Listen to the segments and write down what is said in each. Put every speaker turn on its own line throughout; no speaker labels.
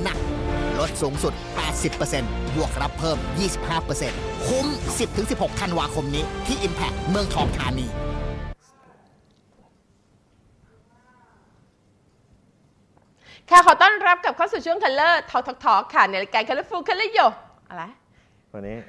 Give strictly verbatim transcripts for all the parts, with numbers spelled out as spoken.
หนักลดสูงสุด แปดสิบเปอร์เซ็นต์ บวกรับเพิ่ม ยี่สิบห้าเปอร์เซ็นต์ คุ้ม สิบถึงสิบหก ธันวาคมนี้ที่ Impact เมืองทองธานี
ค่ะขอต้อนรับกับเข้าสู่ช่วง Color Talk Talk Talk ค่ะในรายการ Colorful Color Yo อะไร
วันนี้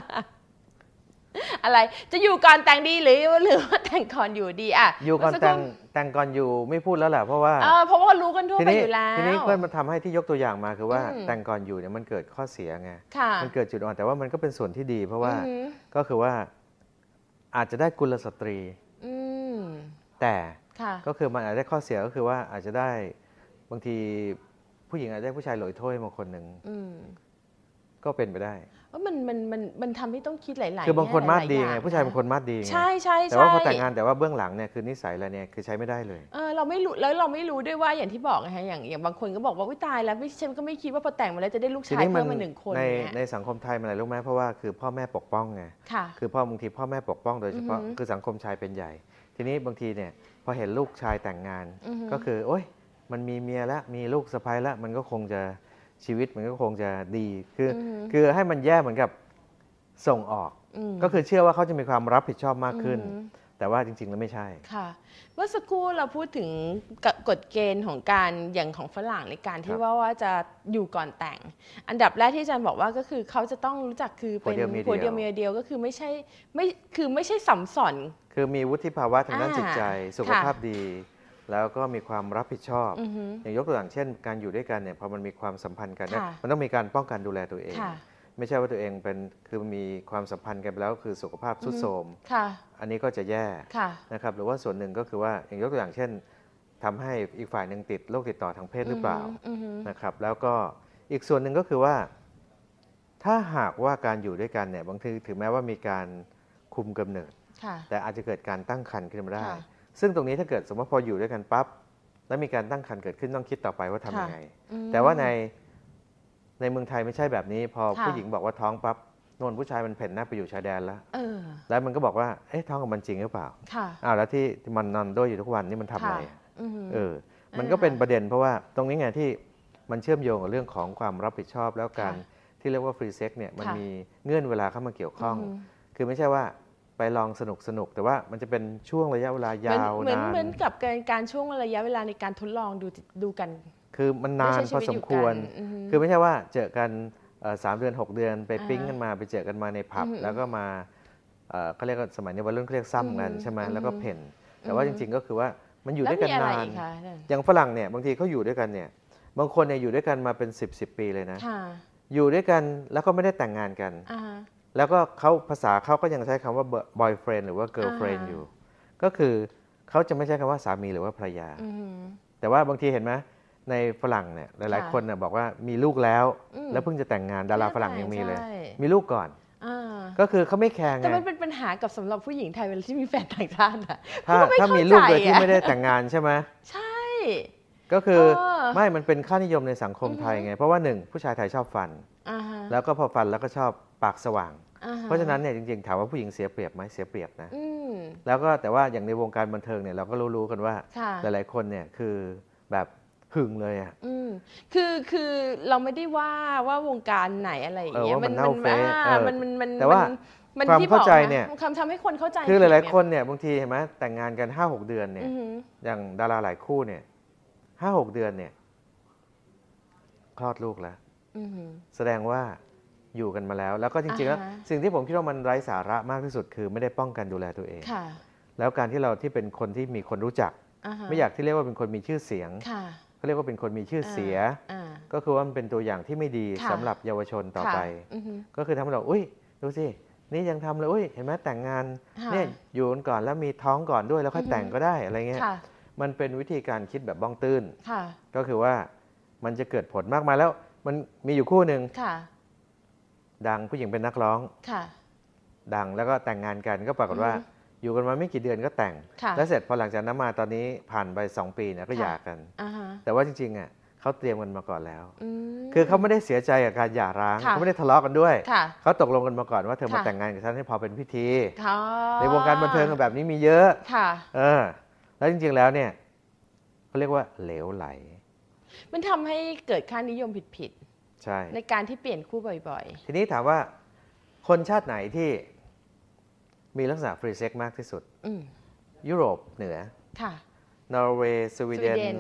อะไรจะอยู่ก่อนแต่งดีหรือหรือว่าแต่งก่อนอยู่ดีอ่ะ
อยู่ก่อนแต่งแต่งก่อนอยู่ไม่พูดแล้วแหละเพราะว่า
เออเพราะว่ารู้กันทั่วไปอยู่แล้ว
ทีนี้ก็มาทำให้ที่ยกตัวอย่างมาคือว่าแต่งก่อนอยู่เนี่ยมันเกิดข้อเสียไงมันเกิดจุดอ่อนแต่ว่ามันก็เป็นส่วนที่ดีเพราะว่าก็คือว่าอาจจะได้กุลสตรีแต่ก็คือมันอาจจะได้ข้อเสียก็คือว่าอาจจะได้บางทีผู้หญิงอาจจะได้ผู้ชายหลอยถ้วยมาคนหนึ่งก็เป็นไปได้
ว่ามันมันมันมันทำให้ต้องคิดหลายๆ
คือบางคนมาดดีไงผู้ชายบางคนมาดดีไง
ใช่ใช่
แต่ว่าพอแต่งงานแต่ว่าเบื้องหลังเนี่ยคือนิสัยอะไรเนี่ยคือใช้ไม่ได้เลย
เออเราไม่รู้แล้วเราไม่รู้ด้วยว่าอย่างที่บอกไงฮะอย่างอย่างบางคนก็บอกว่าวิตายแล้วฉันก็ไม่คิดว่าพอแต่งมาแล้วจะได้ลูกชายเพิ่มมาหนึ่งคน
ในในสังคมไทยมันอะไรรู้ไหมเพราะว่าคือพ่อแม่ปกป้องไงคือพ่อบางทีพ่อแม่ปกป้องโดยเฉพาะคือสังคมชายเป็นใหญ่ทีนี้บางทีเนี่ยพอเห็นลูกชายแต่งงานก็คือโอ๊ยมันมีเมียแล้วมีลูกสะใภ้แล้วมันก็คงจะชีวิตมันก็คงจะดีคือคือให้มันแย่เหมือนกับส่งออกก็คือเชื่อว่าเขาจะมีความรับผิดชอบมากขึ้นแต่ว่าจริงๆแล้วไม่ใช่
ค่ะเมื่อสักครู่เราพูดถึงกฎเกณฑ์ของการอย่างของฝรั่งในการที่ว่าว่าจะอยู่ก่อนแต่งอันดับแรกที่อาจารย์บอกว่าก็คือเขาจะต้องรู้จักคือเป็นผัวเดียวเมียเดียวก็คือไม่ใช่ไม่คือไม่ใช่สัมสอน
คือมีวุฒิภาวะทางด้านจิตใจสุขภาพดีแล้วก็มีความรับผิดชอบอย่างยกตัวอย่างเช่นการอยู่ด้วยกันเนี่ยพอมันมีความสัมพันธ์กันเนี่ยมันต้องมีการป้องกันดูแลตัวเองไม่ใช่ว่าตัวเองเป็นคือมีความสัมพันธ์กันแล้วคือสุขภาพทรุดโทรมอันนี้ก็จะแย่นะครับหรือว่าส่วนหนึ่งก็คือว่าอย่างยกตัวอย่างเช่นทำให้อีกฝ่ายหนึ่งติดโรคติดต่อทางเพศหรือเปล่านะครับแล้วก็อีกส่วนหนึ่งก็คือว่าถ้าหากว่าการอยู่ด้วยกันเนี่ยบางทีถึงแม้ว่ามีการคุมกำเนิดแต่อาจจะเกิดการตั้งครรภ์ขึ้นมาได้ซึ่งตรงนี้ถ้าเกิดสมมติพออยู่ด้วยกันปั๊บแล้วมีการตั้งครรภ์เกิดขึ้นต้องคิดต่อไปว่าทำยังไงแต่ว่าในในเมืองไทยไม่ใช่แบบนี้พอผู้หญิงบอกว่าท้องปั๊บโน่นผู้ชายมันเพ่นหน้าไปอยู่ชายแดนแล้วแล้วมันก็บอกว่าเอ๊ะท้องกับมันจริงหรือเปล่าอ้าวแล้วที่มันนอนด้วยอยู่ทุกวันนี่มันทำอะไรเออมันก็เป็นประเด็นเพราะว่าตรงนี้ไงที่มันเชื่อมโยงกับเรื่องของความรับผิดชอบแล้วการที่เรียกว่าฟรีเซ็กเนี่ยมันมีเงื่อนเวลาเข้ามาเกี่ยวข้องคือไม่ใช่ว่าไปลองสนุกสนุกแต่ว่ามันจะเป็นช่วงระยะเวลายาวนาน
เหมือนกับการช่วงระยะเวลาในการทดลองดูดูกัน
คือมันนานพอสมควรคือไม่ใช่ว่าเจอกันสามเดือนหกเดือนไปปิ๊งกันมาไปเจอกันมาในผับแล้วก็มาเขาเรียกว่าสมัยนี้วัยรุ่นเขาเรียกซ้ำกันใช่ไหมแล้วก็เพ่นแต่ว่าจริงๆก็คือว่ามันอยู่ด้วยกันนานอย่างฝรั่งเนี่ยบางทีเขาอยู่ด้วยกันเนี่ยบางคนเนี่ยอยู่ด้วยกันมาเป็นสิบสิบปีเลยนะอยู่ด้วยกันแล้วก็ไม่ได้แต่งงานกันแล้วก็เขาภาษาเขาก็ยังใช้คำว่า boyfriend หรือว่า girlfriend อยู่ก็คือเขาจะไม่ใช้คำว่าสามีหรือว่าภรรยาแต่ว่าบางทีเห็นไหมในฝรั่งเนี่ยหลายๆคนเนี่ยบอกว่ามีลูกแล้วแล้วเพิ่งจะแต่งงานดาราฝรั่งยังมีเลยมีลูกก่อนก็คือเขาไม่แคร์ไง
แต่มันเป็นปัญหากับสำหรับผู้หญิงไทยเวลาที่มีแฟนต่างชาติอะ
ถ้าถ้ามีลูกโดยที่ไม่ได้แต่งงานใช่ไหม
ใช่
ก็คือไม่มันเป็นค่านิยมในสังคมไทยไงเพราะว่าหนึ่งผู้ชายไทยชอบฟันแล้วก็พอฟันแล้วก็ชอบปากสว่างเพราะฉะนั้นเนี่ยจริงๆถามว่าผู้หญิงเสียเปรียบไหมเสียเปรียบนะแล้วก็แต่ว่าอย่างในวงการบันเทิงเนี่ยเราก็รู้ๆกันว่าหลายๆคนเนี่ยคือแบบหึงเลยอ่ะ
คือคือเราไม่ได้ว่าว่าวงการไหนอะไรอย่างเงี้ย
มันมัน
มันมัน
แต่ว่าความเข้าใจเนี่ย
คำทำให้คนเข้าใจ
คือหลายๆคนเนี่ยบางทีเห็นไหมแต่งงานกัน ห้าหก เดือนเนี่ยอย่างดาราหลายคู่เนี่ย ห้าหก เดือนเนี่ยคลอดลูกแล้วแสดงว่าอยู่กันมาแล้วแล้วก็จริงๆแล้วสิ่งที่ผมคิดว่ามันไร้สาระมากที่สุดคือไม่ได้ป้องกันดูแลตัวเองแล้วการที่เราที่เป็นคนที่มีคนรู้จักไม่อยากที่เรียกว่าเป็นคนมีชื่อเสียงเขาเรียกว่าเป็นคนมีชื่อเสียก็คือว่ามันเป็นตัวอย่างที่ไม่ดีสำหรับเยาวชนต่อไปก็คือทำให้เราอุ้ยดูสินี่ยังทำเลยอุ้ยเห็นไหมแต่งงานเนี่ยอยู่กันก่อนแล้วมีท้องก่อนด้วยแล้วค่อยแต่งก็ได้อะไรเงี้ยมันเป็นวิธีการคิดแบบบ้องตื้นก็คือว่ามันจะเกิดผลมากมายแล้วมันมีอยู่คู่หนึ่งดังผู้หญิงเป็นนักร้องดังแล้วก็แต่งงานกันก็ปรากฏว่าอยู่กันมาไม่กี่เดือนก็แต่งแล้วเสร็จพอหลังจากนั้นมาตอนนี้ผ่านไปสองปีเนี่ยก็หย่ากันแต่ว่าจริงๆอ่ะเขาเตรียมกันมาก่อนแล้วคือเขาไม่ได้เสียใจกับการหย่าร้างเขาไม่ได้ทะเลาะกันด้วยเขาตกลงกันมาก่อนว่าเธอมาแต่งงานกับฉันให้พอเป็นพิธีในวงการบันเทิงแบบนี้มีเยอะเออแล้วจริงๆแล้วเนี่ยเขาเรียกว่าเหลวไหล
มันทำให้เกิดค่านิยมผิดๆ
ใช่
ในการที่เปลี่ยนคู่บ่อย
ๆทีนี้ถามว่าคนชาติไหนที่มีลักษณะฟรีเซ็กมากที่สุดยุโรปเหนือ นอร์เวย์สวีเดน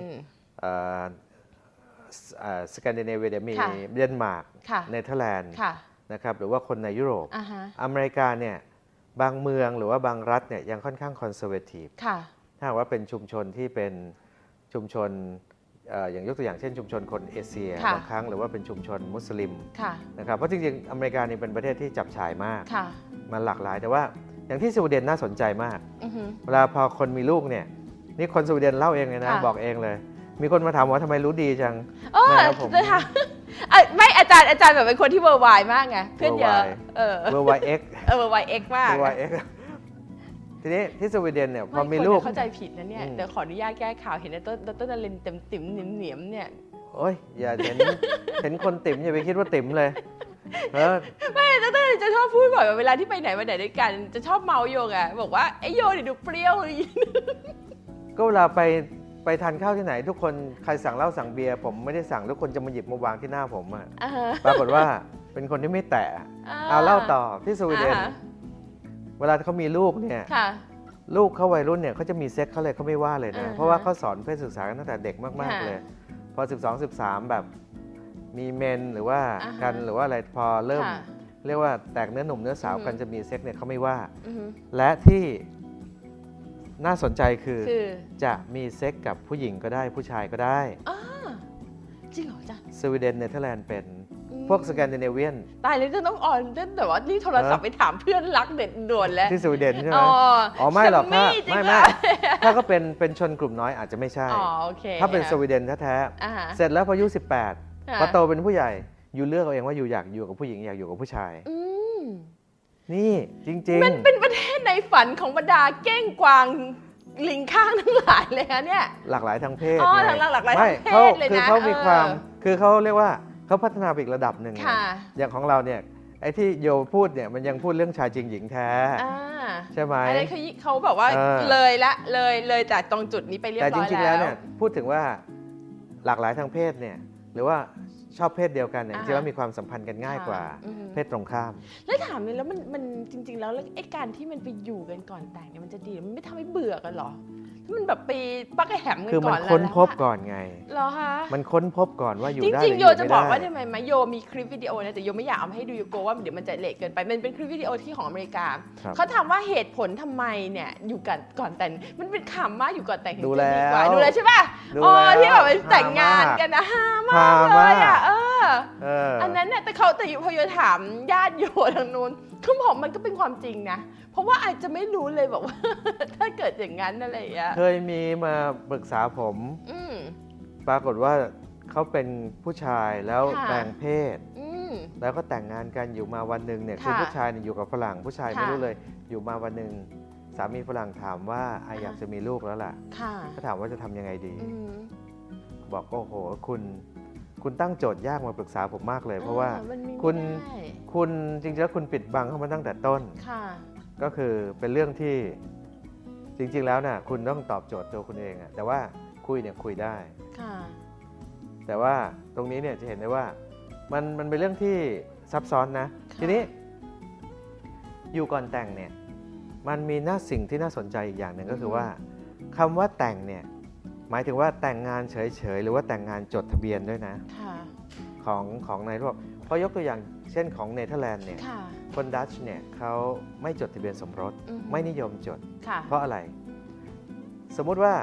สแกนดิเนเวียมีเดนมาร์กเนเธอร์แลนด์นะครับหรือว่าคนในยุโรปอเมริกาเนี่ยบางเมืองหรือว่าบางรัฐเนี่ยยังค่อนข้างคอนเซอร์เวทีฟถ้าว่าเป็นชุมชนที่เป็นชุมชนอย่างยกตัวอย่างเช่นชุมชนคนเอเชียบางครั้งหรือว่าเป็นชุมชนมุสลิมนะครับเพราะจริงๆอเมริกานี่เป็นประเทศที่จับฉ่ายมากมันหลากหลายแต่ว่าอย่างที่สวีเดนน่าสนใจมากเวลาพอคนมีลูกเนี่ยนี่คนสวีเดนเล่าเองเลยนะบอกเองเลยมีคนมาถามว่าทำไมรู้ดีจัง
นะครับผมไม่อาจารย์อาจารย์แบบเป็นคนที่เวอร์ไวมากไงเพื่อนเยอะเออ
เวอร์ไวเอ็ก
เออเวอร์ไวเอ็กมาก
เวอร์ไวเอ็กทีนี้ที่สวีเดนเนี่ยพอมีลูก
เข้าใจผิดนะเนี่ยเดี๋ยวขออนุญาตแก้ข่าวเห็นต้นต้นนรินเต็มติ๋มเหนียมเหนียมเนี่ย
โอ้ยอย่าเห็นเห็นคนติ๋มอย่าไปคิดว่าติ๋มเลย
ไม่ต้นนรินจะชอบพูดบ่อยเวลาที่ไปไหนมาไหนด้วยกันจะชอบเมาโยกอ่ะบอกว่าไอ้โยเนี่ยดูเปรี้ยว
ก็เวลาไปไปทานข้าวที่ไหนทุกคนใครสั่งเหล้าสั่งเบียร์ผมไม่ได้สั่งทุกคนจะมาหยิบมาวางที่หน้าผมอ่ะปรากฏว่าเป็นคนที่ไม่แตะเอาเล่าต่อที่สวีเดนเวลาเขามีลูกเนี่ยลูกเขาวัยรุ่นเนี่ยเขาจะมีเซ็กเขาเลยเขาไม่ว่าเลยนะเพราะว่าเขาสอนเพศศึกษาตั้งแต่เด็กมากๆเลยพอสิบสอง สิบสามแบบมีเมนหรือว่ากันหรือว่าอะไรพอเริ่มเรียกว่าแตกเนื้อหนุ่มเนื้อสาวกันจะมีเซ็กเนี่ยเขาไม่ว่าและที่น่าสนใจคือจะมีเซ็กกับผู้หญิงก็ได้ผู้ชายก็ได้
จริงเหรอจ๊ะ
สวีเดนเนเธอร์แลนด์เป็นพวกสแกนดิเนเวียน
ตายเลยจะต้องอ่อนแต่ว่านี่โทรศัพท์ไปถามเพื่อนรักเด็ดด่วนแล้ว
ที่สวีเดนใช่ไหมอ๋อไม่หรอกถ้าไม่ไม่ถ้าก็เป็นเป็นชนกลุ่มน้อยอาจจะไม่ใช่ถ้าเป็นสวีเดนแท้ๆเสร็จแล้วพออายุสิบแปดพอโตเป็นผู้ใหญ่อยู่เลือกเอาเองว่าอยู่อยากอยู่กับผู้หญิงอยากอยู่กับผู้ชายนี่จริงๆ
มันเป็นประเทศในฝันของบรรดาเก้งกวางลิงข้างทั้งหลายเลยนะเนี่ย
หลากหลายทางเพศ
อ๋อหลากหลากหลายทางเพศเลยนะ
คือเขามีความคือเขาเรียกว่าเขาพัฒนาไปอีกระดับหนึ่งอย่างของเราเนี่ยไอ้ที่โยพูดเนี่ยมันยังพูดเรื่องชายจริงหญิงแท้ใช่ไหม
อะไรเขาเขาแบบว่าเลยละเลยเลยจากตรงจุดนี้ไปเรียบร้อยแล้วแต่จริงๆแล้วเนี่ย
พูดถึงว่าหลากหลายทางเพศเนี่ยหรือว่าชอบเพศเดียวกันเนี่ยจริงๆแล้วมีความสัมพันธ์กันง่ายกว่าเพศตรงข้าม
แล้วถามเลยแล้วมันมันจริงๆแล้วไอ้การที่มันไปอยู่กันก่อนแต่งเนี่ยมันจะดีมันไม่ทำให้เบื่อกันหรอถ้ามันแบบไปปักแหมกันก่อนแล้วคือมัน
ค้นพบก่อนไง
เหรอคะ
มันค้นพบก่อนว่าอยู่ได้
จริงๆโยจะบอกว่าทำไมมะโยมีคลิปวิดีโอนะแต่โยไม่อยากเอามาให้ดูโยโกว่าเดี๋ยวมันจะเละเกินไปมันเป็นคลิปวิดีโอที่ของอเมริกาเขาถามว่าเหตุผลทำไมเนี่ยอยู่กันก่อนแต่งมันเป็นคำว่าอยู่ก่อนแต่งถึงจะดีกว่าดูแล้วใช่ป่ะอ๋อที่แบบแต่งงานกันนะห้ามากเลยอ่ะเอออันนั้นเนี่ยแต่เขาแต่พอโยถามญาติโยทางนู้นคือบอกมันก็เป็นความจริงนะเพราะว่าอาจจะไม่รู้เลยบอกว่าถ้าเกิดอย่างนั้นอะไรอย่างเงี้ย
เคยมีมาปรึกษาผมปรากฏว่าเขาเป็นผู้ชายแล้วแปลงเพศแล้วก็แต่งงานกันอยู่มาวันหนึ่งเนี่ยคือผู้ชายอยู่กับฝรั่งผู้ชายไม่รู้เลยอยู่มาวันหนึ่งสามีฝรั่งถามว่าไออยากจะมีลูกแล้วล่ะเขาถามว่าจะทำยังไงดีบอกโอ้โหคุณคุณตั้งโจทย์ยากมาปรึกษาผมมากเลยเพราะว่าคุณคุณจริงๆแล้วคุณปิดบังเข้ามาตั้งแต่ต้นก็คือเป็นเรื่องที่จริงๆแล้วน่ะคุณต้องตอบโจทย์ตัวคุณเองอะแต่ว่าคุยเนี่ยคุยได้แต่ว่าตรงนี้เนี่ยจะเห็นได้ว่ามันมันเป็นเรื่องที่ซับซ้อนนะทีนี้อยู่ก่อนแต่งเนี่ยมันมีน่าสิ่งที่น่าสนใจอีกอย่างหนึ่งก็คือว่าคำว่าแต่งเนี่ยหมายถึงว่าแต่งงานเฉยๆหรือว่าแต่งงานจดทะเบียนด้วยนะของของในโลกเพราะยกตัวอย่างเช่นของเนเธอร์แลนด์เนี่ยคนดัตช์เนี่ยเขาไม่จดทะเบียนสมรสไม่นิยมจดเพราะอะไรสมมุติว่า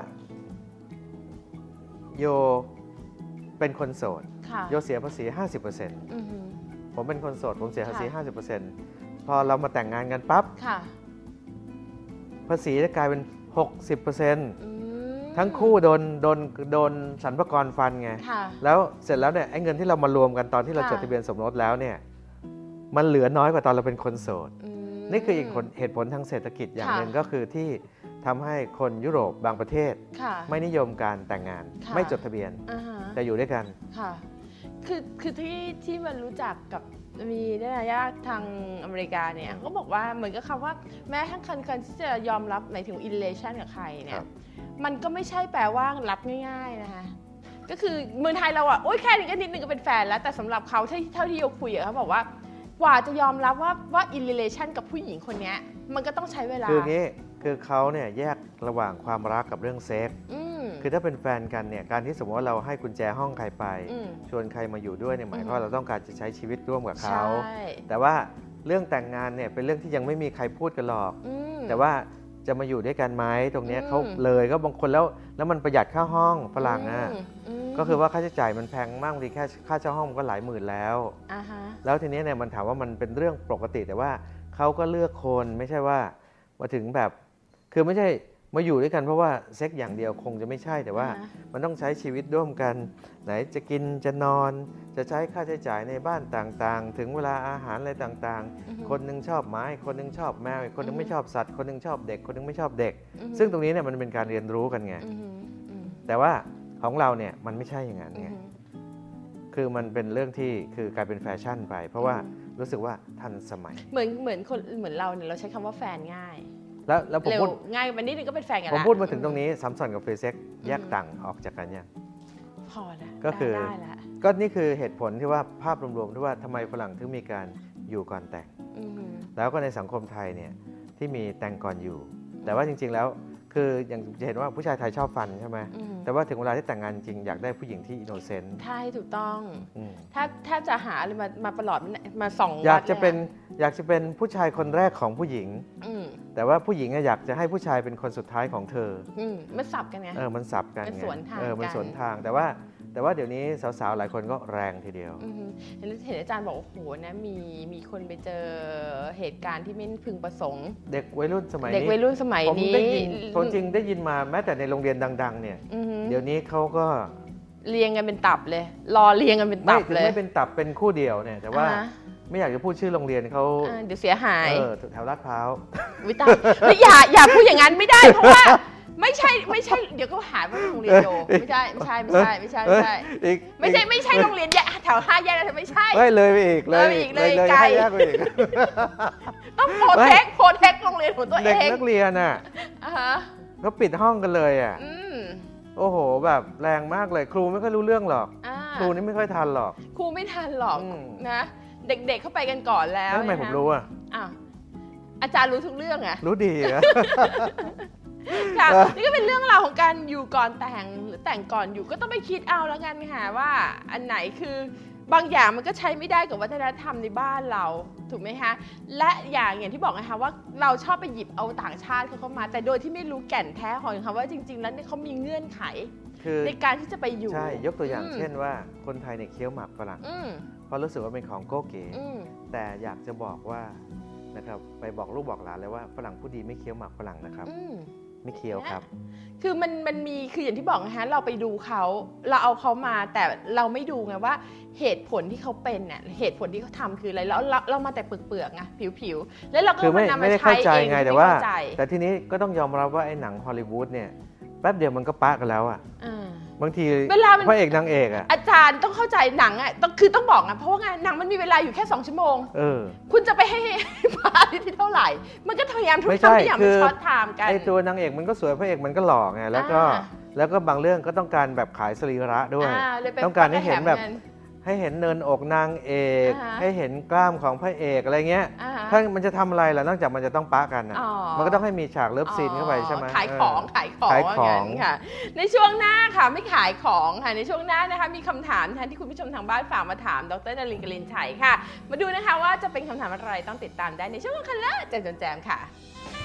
โยเป็นคนโสดโยเสียภาษี ห้าสิบเปอร์เซ็นต์ ผมเป็นคนโสดผมเสียภาษี ห้าสิบเปอร์เซ็นต์ พอเรามาแต่งงานกันปั๊บภาษีจะกลายเป็น หกสิบเปอร์เซ็นต์ ทั้งคู่โดนโดนโดนสรรพากรฟันไงแล้วเสร็จแล้วเนี่ยไอ้เงินที่เรามารวมกันตอนที่เราจดทะเบียนสมรสแล้วเนี่ยมันเหลือน้อยกว่าตอนเราเป็นคนโสดนี่คืออีกเหตุผลทางเศรษฐกิจอย่างหนึ่งก็คือที่ทำให้คนยุโรปบางประเทศไม่นิยมการแต่งงานไม่จดทะเบียนแต่อยู่ด้วยกัน
ค่ะคือคือที่ที่มันรู้จักกับมีได้ญาติทางอเมริกาเนี่ยก็บอกว่าเหมือนกับคำว่าแม้ทั้งคนคนที่จะยอมรับหมายถึง relation กับใครเนี่ยมันก็ไม่ใช่แปลว่ารับง่ายๆนะคะก็คือเมืองไทยเราอ่ะโอ๊ยแค่นี้ก็นิดนึงก็เป็นแฟนแล้วแต่สำหรับเขาเท่าเท่าที่โยคุยอะเขาบอกว่ากว่าจะยอมรับว่าว่า in relation กับผู้หญิงคนนี้มันก็ต้องใช้เวลา
คืองี้คือเขาเนี่ยแยกระหว่างความรักกับเรื่องเซ็กส์คือถ้าเป็นแฟนกันเนี่ยการที่สมมติว่าเราให้กุญแจห้องใครไปชวนใครมาอยู่ด้วยเนี่ยหมายความว่าเราต้องการจะใช้ชีวิตร่วมกับเขาแต่ว่าเรื่องแต่งงานเนี่ยเป็นเรื่องที่ยังไม่มีใครพูดกันหรอกแต่ว่าจะมาอยู่ด้วยกันไหมตรงนี้เขาเลยก็บางคนแล้วแล้วมันประหยัดค่าห้องฝรั่งอ่ะก็คือว่าค่าใช้จ่ายมันแพงมากบางทีแค่ค่าเช่าห้องก็หลายหมื่นแล้วแล้วทีนี้เนี่ยมันถามว่ามันเป็นเรื่องปกติแต่ว่าเขาก็เลือกคนไม่ใช่ว่ามาถึงแบบคือไม่ใช่มาอยู่ด้วยกันเพราะว่าเซ็กอย่างเดียวคงจะไม่ใช่แต่ว่ามันต้องใช้ชีวิตร่วมกันไหนจะกินจะนอนจะใช้ค่าใช้จ่ายในบ้านต่างๆถึงเวลาอาหารอะไรต่างๆคนนึงชอบไม้คนนึงชอบแมวคนนึงไม่ชอบสัตว์คนนึงชอบเด็กคนนึงไม่ชอบเด็กซึ่งตรงนี้เนี่ยมันเป็นการเรียนรู้กันไงแต่ว่าของเราเนี่ยมันไม่ใช่อย่างนั้นไงคือมันเป็นเรื่องที่คือกลายเป็นแฟชั่นไปเพราะว่ารู้สึกว่าทันสมัย
เหมือนเหมือนคนเหมือนเราเนี่ยเราใช้คำว่าแฟนง่าย
แล้วแล้วผมพูด
ง่ายไปนิดนึงก็เป็นแฟนกัน
แล้วผมพูดมาถึงตรงนี้ซัมซุงกับฟรีเซ็กแยกต่างออกจากกันยัง
พอแล้ว
ก็คือก็นี่คือเหตุผลที่ว่าภาพรวมๆที่ว่าทำไมฝรั่งถึงมีการอยู่ก่อนแต่งแล้วก็ในสังคมไทยเนี่ยที่มีแต่งก่อนอยู่แต่ว่าจริงๆแล้วคืออย่างจะเห็นว่าผู้ชายไทยชอบฟันใช่ไหมแต่ว่าถึงเวลาที่แต่งงานจริงอยากได้ผู้หญิงที่อินโนเซนต์
ใช่ถูกต้องถ้าถ้าจะหาอะไรมามาประหลอดมาส่อง
อยากจะเป็นอยากจะเป็นผู้ชายคนแรกของผู้หญิงแต่ว่าผู้หญิงอยากจะให้ผู้ชายเป็นคนสุดท้ายของเธอ
มันสับกันไง
เออมันสับกัน
ไงมันสวนทาง
เออมันสวนทางแต่ว่าแต่ว่าเดี๋ยวนี้สาวๆหลายคนก็แรงทีเดียว
เห็นเห็นอาจารย์บอกโอ้โหนะมีมีคนไปเจอเหตุการณ์ที่ไม่พึงประสงค์
เด็กวัยรุ่นสมัยนี้
เด็กวัยรุ่นสมัยนี้
ผมได้ยินผมจริงได้ยินมาแม้แต่ในโรงเรียนดังๆเนี่ยเดี๋ยวนี้เขาก็
เรียงกันเป็นตับเลยรอเรียงกันเป็นตับเลย
ไม่เป็นตับเป็นคู่เดียวเนี่ยแต่ว่าไม่อยากจะพูดชื่อโรงเรียนเขา
เดี๋ยวเสียหาย
เออแถวลาดพร้าว
วิตาไม่อย่าอย่าพูดอย่างนั้นไม่ได้เพราะว่าไม่ใช่ไม่ใช่เดี๋ยวก็หาว่าโรงเรียนโยไม่ใช่ไม่ใช่ไม่ใช่ไม่ใช่ไม่ใช่ไม่ใช่ไม่ใช่โรงเรียนแถวห้าแยกแล้วไม่ใช่
เลยไปอีก
เลยไปอีกเลยไกลต้องโปรเทคโปรเทคโรงเรียนของตัวเอง
เด็กนักเรียนอ่ะเขาปิดห้องกันเลยอ่ะโอ้โหแบบแรงมากเลยครูไม่ค่อยรู้เรื่องหรอกครูนี่ไม่ค่อยทันหรอก
ครูไม่ทันหรอกนะเด็กๆเข้าไปกันก่อนแล้ว
ทำไมผมรู้อ่ะ
อาจารย์รู้ทุกเรื่องอ่ะ
รู้ดีนะ
ค่ะนี่ก็เป็นเรื่องราวของการอยู่ก่อนแต่งหรือแต่งก่อนอยู่ก็ต้องไปคิดเอาแล้วกันค่ะว่าอันไหนคือบางอย่างมันก็ใช้ไม่ได้กับวัฒนธรรมในบ้านเราถูกไหมคะและอย่างอย่างที่บอกนะคะว่าเราชอบไปหยิบเอาต่างชาติเขาเข้ามาแต่โดยที่ไม่รู้แก่นแท้ของเขาว่าจริงๆแล้วเนี่ยเขามีเงื่อนไขในการที่จะไปอยู่
ใช่ยกตัวอย่างเช่นว่าคนไทยเนี่ยเคี้ยวหมากฝรั่งเพราะรู้สึกว่าเป็นของโก้เก๋แต่อยากจะบอกว่านะครับไปบอกลูกบอกหลานเลยว่าฝรั่งผู้ดีไม่เคี้ยวหมากฝรั่งนะครับไม่เคี้ยวครับ
คือมันมันมีคืออย่างที่บอกนะคะเราไปดูเขาเราเอาเขามาแต่เราไม่ดูไงว่าเหตุผลที่เขาเป็นเนี่ยเหตุผลที่เขาทำคืออะไรแล้วเราเรามาแต่เปลือกๆไงผิวๆแล้วเราก็
มานำมาใช้เองไงแต่ว่าแต่ทีนี้ก็ต้องยอมรับว่าไอ้หนังฮอลลีวูดเนี่ยแป๊บเดียวมันก็ปะกันแล้วอ่ะบางทีพระเอกนางเอกอ่ะ
อาจารย์ต้องเข้าใจหนังอ่ะต้องคือต้องบอกอ่ะเพราะว่าไงหนังมันมีเวลาอยู่แค่สองชั่วโมงคุณจะไปให้พาที่เท่าไหร่มันก็พยายามทุกทางที่อย่างมันช็อตไทม์กัน
ไอ้ตัวนางเอกมันก็สวยพระเอกมันก็หล่อไงแล้วก็แล้วก็บางเรื่องก็ต้องการแบบขายสรีระด้วยต้องการให้เห็นแบบให้เห็นเนินอกนางเอกให้เห็นกล้ามของพระเอกอะไรเงี้ยถ้ามันจะทำอะไรล่ะนอกจากมันจะต้องปะกันนะมันก็ต้องให้มีฉากเลิฟซีนเข้าไปใช่ไหม
ขายของขายของขายของค่ะในช่วงหน้าค่ะไม่ขายของค่ะในช่วงหน้านะคะมีคำถามท่านที่คุณผู้ชมทางบ้านฝากมาถามดร.นลิน กลินชัยค่ะมาดูนะคะว่าจะเป็นคำถามอะไรต้องติดตามได้ในช่วงคันเลอร์แจมแจมค่ะ